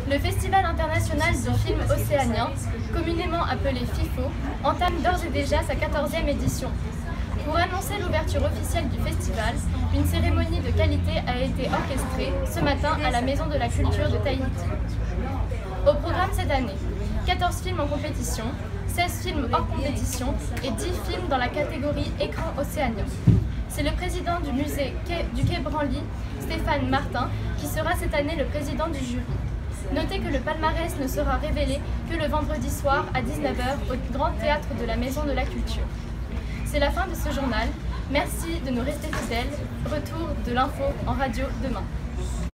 Le Festival international du film océanien, communément appelé FIFO, entame d'ores et déjà sa 14e édition. Pour annoncer l'ouverture officielle du festival, une cérémonie de qualité a été orchestrée ce matin à la Maison de la Culture de Tahiti. Au programme cette année, 14 films en compétition, 16 films hors compétition et 10 films dans la catégorie écran océanien. C'est le président du musée du Quai Branly, Stéphane Martin, qui sera cette année le président du jury. Notez que le palmarès ne sera révélé que le vendredi soir à 19h au Grand Théâtre de la Maison de la Culture. C'est la fin de ce journal. Merci de nous rester fidèles. Retour de l'info en radio demain.